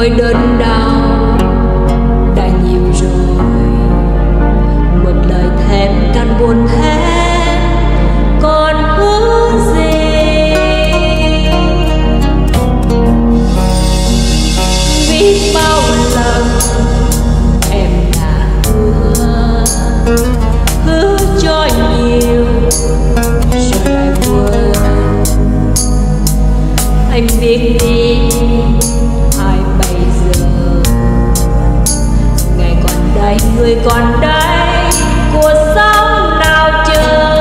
thôi đớn đau đã nhiều rồi, một lời thèm can buồn hết còn hứa gì. Biết bao lần em đã hứa cho nhiều rồi lại quên. Anh biết đi ai bây giờ, ngày còn đây người còn đây, cuộc sống nào chờ.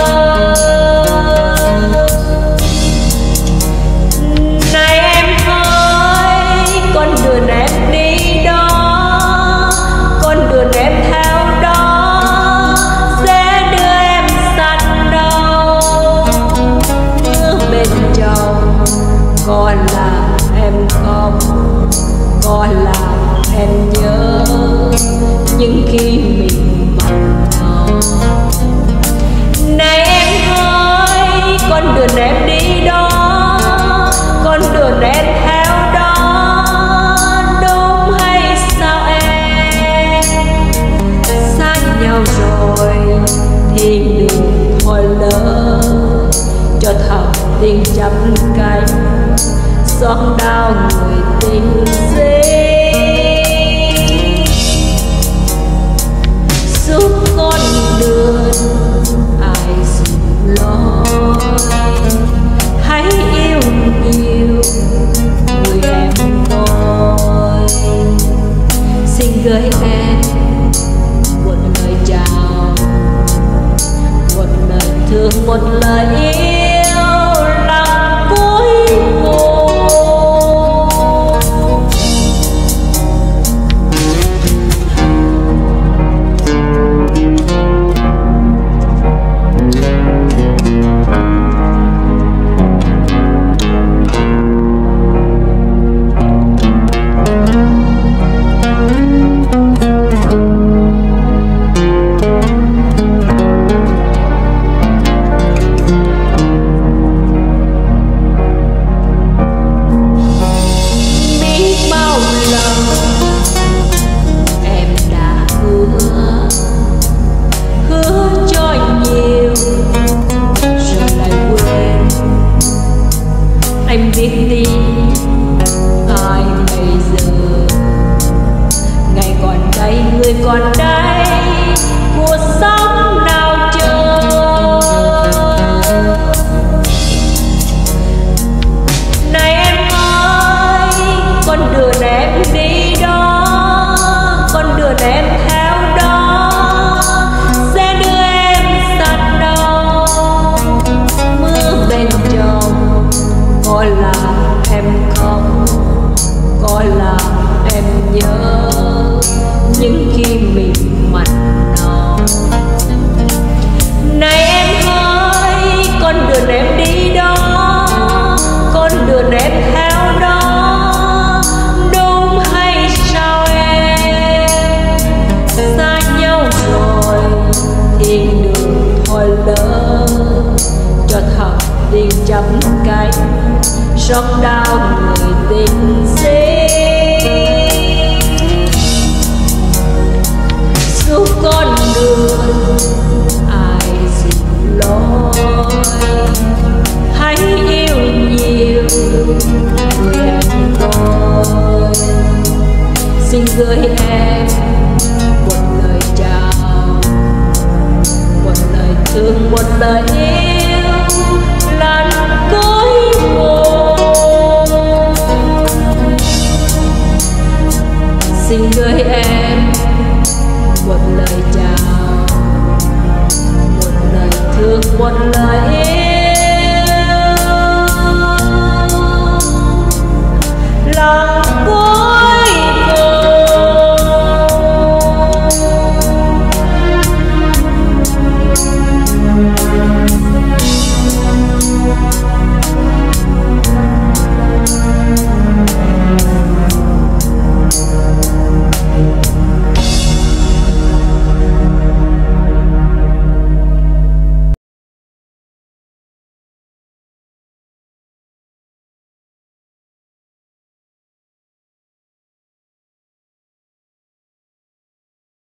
Này em ơi, con đường em đi đó, con đường em theo đó sẽ đưa em sang đâu. Mưa bên chồng có làm em không, có làm em nhớ những khi mình mặn nồng. Này em ơi, con đường em đi đó, con đường em theo đó, đúng hay sao em? Xa nhau rồi thì đừng thôi lỡ, cho thầm tình chắp cánh xót đau người tình dễ. Suốt con đường ai dừng lối, hãy yêu nhiều người em tôi. Xin gửi em một lời chào, một lời thương, một lời yêu lòng cuối cùng. Anh biết đi ai bây giờ, ngày còn đây người còn đây, cuộc sống nào chờ. Này em ơi, con đường em đi đó, con đường em theo đó sẽ đưa em sang đâu. Mưa bên chồng có làm em không, có làm em nhớ những khi mình mặn nồng. Này em ơi, con đường em đi đó, con đường em theo đó, đúng hay sao em? Xa nhau rồi thì đừng thôi lỡ, cho thầm tình chắp cánh xót đau người tình dễ. Suốt con đường ai dừng lối, hãy yêu nhiều người em tôi. Xin gửi em một lời chào, một lời thương, một lời yêu lần cuối cùng. Xin gửi em một lời chào, một lời thương, một lời